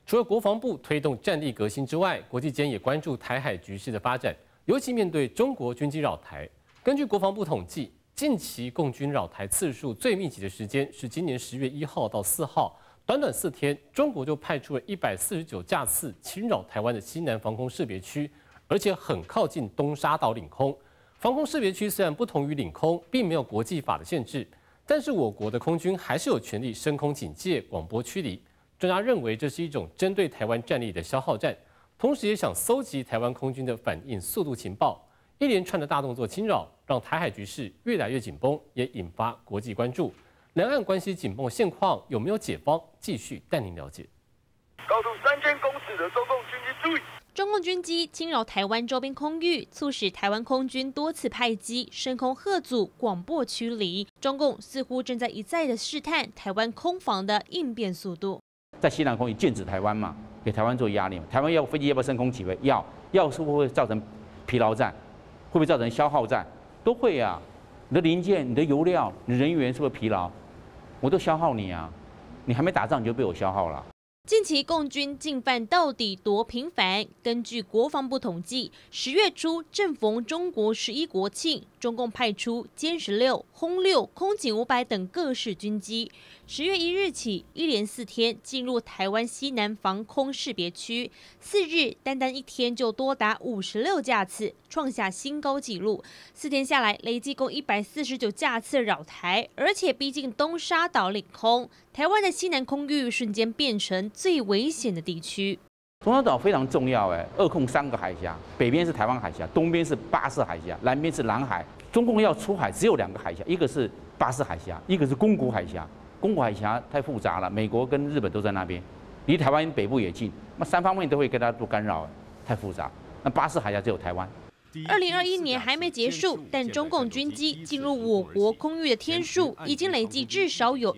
除了国防部推动战力革新之外，国际间也关注台海局势的发展，尤其面对中国军机扰台。根据国防部统计，近期共军扰台次数最密集的时间是今年10月1号到4号，短短4天，中国就派出了149架次侵扰台湾的西南防空识别区，而且很靠近东沙岛领空。防空识别区虽然不同于领空，并没有国际法的限制，但是我国的空军还是有权利升空警戒、广播驱离。专家认为这是一种针对台湾战力的消耗战，同时也想搜集台湾空军的反应速度情报。一连串的大动作侵扰，让台海局势越来越紧绷，也引发国际关注。两岸关系紧绷现况有没有解方？继续带您了解。 高度3000公尺的中共军机注意！ 中共军机侵扰台湾周边空域，促使台湾空军多次派机升空吓阻、广播驱离。中共似乎正在一再的试探台湾空防的应变速度。 在西南空域剑指台湾嘛，给台湾做压力嘛。台湾飞机要不要升空起飞？要是不会造成疲劳战，会不会造成消耗战？都会啊。你的零件、你的油料、你的人员是不是疲劳？我都消耗你啊！你还没打仗你就被我消耗了。 近期共军进犯到底多频繁？根据国防部统计，10月初正逢中国11国庆，中共派出歼16、轰6、空警500等各式军机。10月1日起，一连4天进入台湾西南防空识别区，4日单一天就多达56架次，创下新高纪录。4天下来，累计共149架次扰台，而且逼近东沙岛领空。台湾的西南空域瞬间变成最危险的地区。 东沙岛非常重要，2控3个海峡，北边是台湾海峡，东边是巴士海峡，南边是南海。中共要出海只有2个海峡，一个是巴士海峡，一个是宫古海峡。宫古海峡太复杂了，美国跟日本都在那边，离台湾北部也近，那3方面都会跟它做干扰，太复杂。那巴士海峡只有台湾。 2021年还没结束，但中共军机进入我国空域的天数已经累计至少有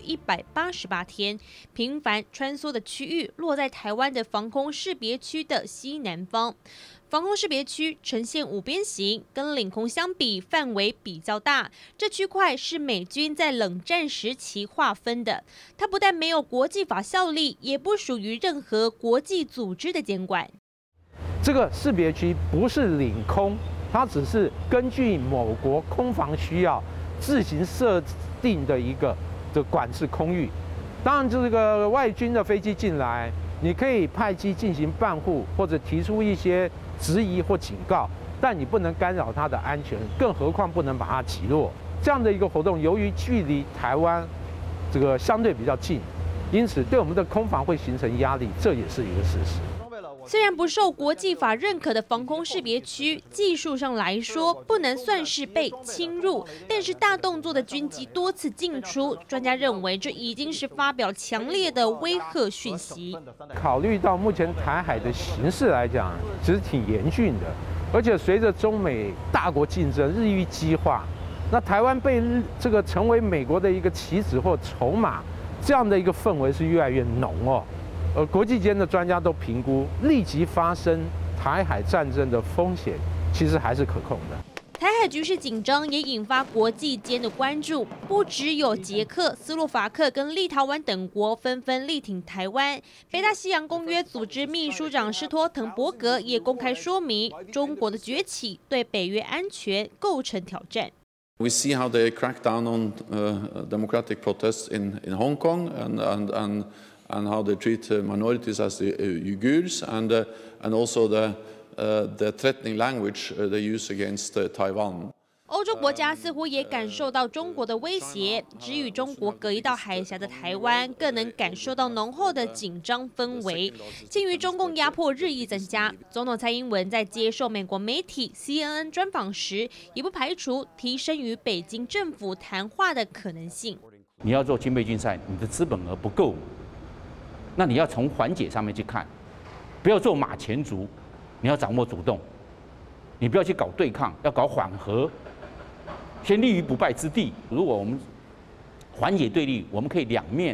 188天，频繁穿梭的区域落在台湾的防空识别区的西南方。防空识别区呈现5边形，跟领空相比范围比较大。这区块是美军在冷战时期划分的，它不但没有国际法效力，也不属于任何国际组织的监管。 这个识别区不是领空，它只是根据某国空防需要自行设定的一个管制空域。当然，这个外军的飞机进来，你可以派机进行办护或者提出一些质疑或警告，但你不能干扰它的安全，更何况不能把它击落。这样的一个活动，由于距离台湾这个相对比较近，因此对我们的空防会形成压力，这也是一个事实。 虽然不受国际法认可的防空识别区，技术上来说不能算是被侵入，但是大动作的军机多次进出，专家认为这已经是发表强烈的威吓讯息。 考虑到目前台海的形势来讲，其实挺严峻的，而且随着中美大国竞争日益激化，那台湾被这个成为美国的一个棋子或筹码，这样的一个氛围是越来越浓哦。国际间的专家都评估，立即发生台海战争的风险其实还是可控的。 台海局势紧张，也引发国际间的关注。不只有捷克、斯洛伐克跟立陶宛等国纷纷力挺台湾。北大西洋公约组织秘书长施托滕伯格也公开说明，中国的崛起对北约安全构成挑战。 We see how they crack down on democratic protests in Hong Kong and how they treat minorities as the Uyghurs and also the threatening language they use against Taiwan. 欧洲国家似乎也感受到中国的威胁，只与中国隔一道海峡的台湾更能感受到浓厚的紧张氛围。鉴于中共压迫日益增加，总统蔡英文在接受美国媒体 CNN 专访时，也不排除提升与北京政府谈话的可能性。 你要做军备竞赛，你的资本额不够，那你要从缓解上面去看，不要做马前卒，你要掌握主动，你不要去搞对抗，要搞缓和。先立于不败之地。如果我们缓解对立，我们可以两面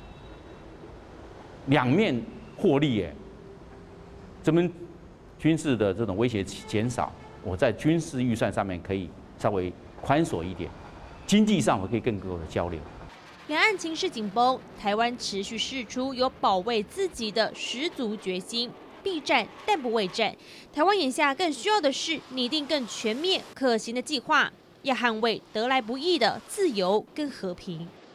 获利这边军事的这种威胁减少，我在军事预算上面可以稍微宽松一点，经济上我可以更多的交流。 两岸情势紧绷，台湾持续释出有保卫自己的十足决心。必战但不畏战，台湾眼下更需要的是拟定更全面、可行的计划，要捍卫得来不易的自由跟和平。